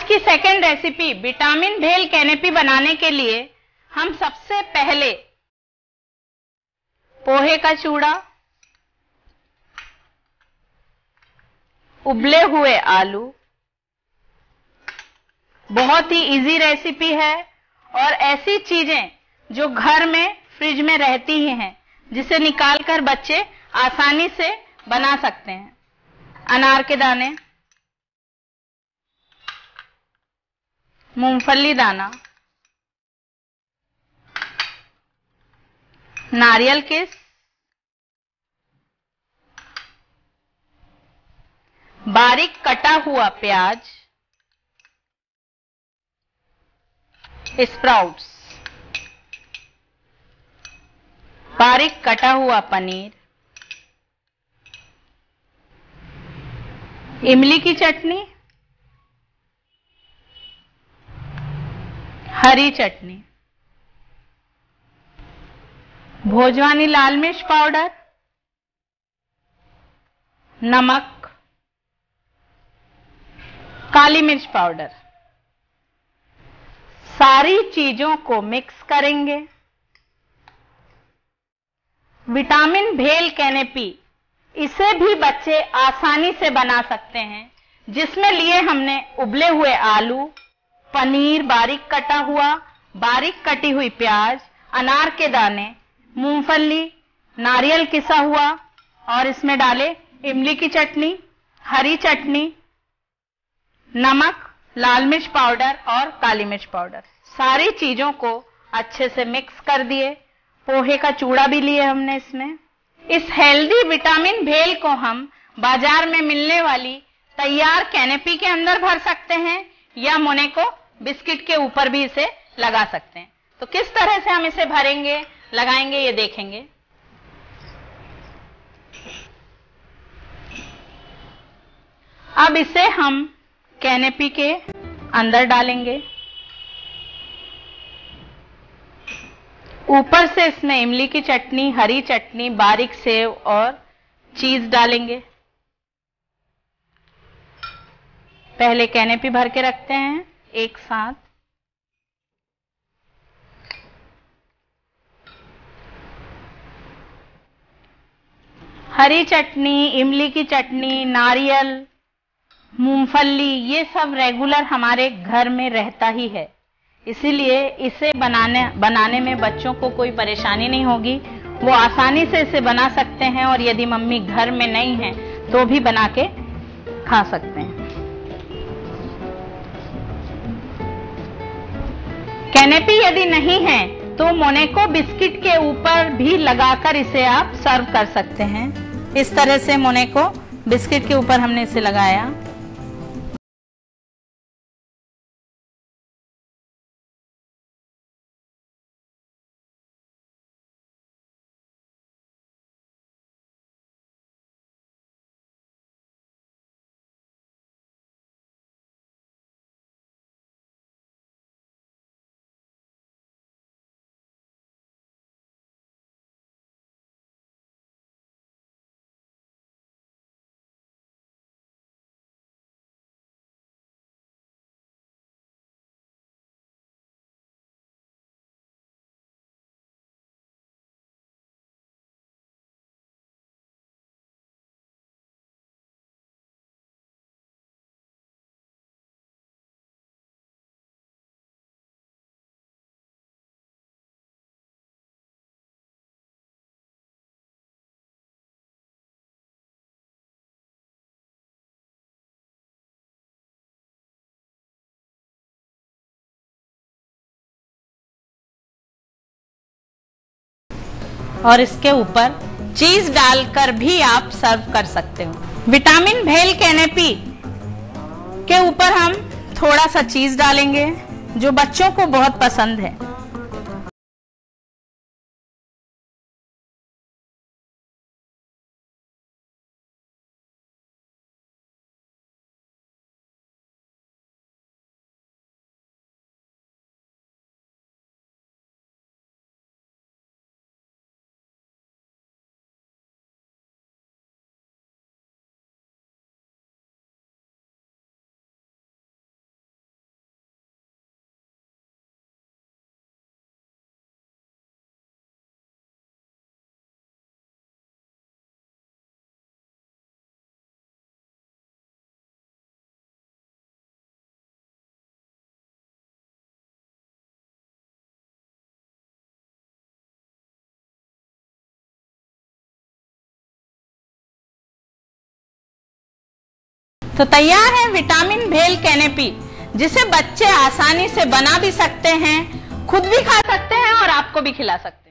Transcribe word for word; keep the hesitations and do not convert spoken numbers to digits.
आज की second recipe vitamin bhel canape बनाने के लिए हम सबसे पहले पोहे का चूड़ा, उबले हुए आलू, बहुत ही इजी रेसिपी है और ऐसी चीजें जो घर में फ्रिज में रहती ही हैं, जिसे निकालकर बच्चे आसानी से बना सकते हैं। अनार के दाने, मूंगफली दाना, नारियल किस, बारीक कटा हुआ प्याज, स्प्राउट्स, बारीक कटा हुआ पनीर, इमली की चटनी, हरी चटनी, भोजवानी लाल मिर्च पाउडर, नमक, काली मिर्च पाउडर। सारी चीजों को मिक्स करेंगे। विटामिन भेल कैनेपी, इसे भी बच्चे आसानी से बना सकते हैं, जिसमें लिए हमने उबले हुए आलू, पनीर बारीक कटा हुआ, बारीक कटी हुई प्याज, अनार के दाने, मूंगफली, नारियल किसा हुआ और इसमें डाले इमली की चटनी, हरी चटनी, नमक, लाल मिर्च पाउडर और काली मिर्च पाउडर। सारी चीजों को अच्छे से मिक्स कर दिए। पोहे का चूड़ा भी लिए हमने इसमें। इस हेल्दी विटामिन भेल को हम बाजार में मिलने वाली तैयार कैनेपी के अंदर भर सकते हैं या मोनेको बिस्किट के ऊपर भी इसे लगा सकते हैं। तो किस तरह से हम इसे भरेंगे, लगाएंगे, ये देखेंगे। अब इसे हम कैनेपी के अंदर डालेंगे। ऊपर से इसमें इमली की चटनी, हरी चटनी, बारीक सेव और चीज डालेंगे। पहले कैनेपी भर के रखते हैं एक साथ। हरी चटनी, इमली की चटनी, नारियल, मूंगफली, ये सब रेगुलर हमारे घर में रहता ही है, इसीलिए इसे बनाने बनाने में बच्चों को कोई परेशानी नहीं होगी। वो आसानी से इसे बना सकते हैं और यदि मम्मी घर में नहीं है तो भी बना के खा सकते हैं। कैनेपी यदि नहीं है तो मोनेको बिस्किट के ऊपर भी लगाकर इसे आप सर्व कर सकते हैं। इस तरह से मोनेको बिस्किट के ऊपर हमने इसे लगाया। और इसके ऊपर चीज डालकर भी आप सर्व कर सकते हो। विटामिन भेल कैनेपी के ऊपर हम थोड़ा सा चीज डालेंगे, जो बच्चों को बहुत पसंद है। तो तैयार है विटामिन भेल कैनेपी, जिसे बच्चे आसानी से बना भी सकते हैं, खुद भी खा सकते हैं और आपको भी खिला सकते हैं।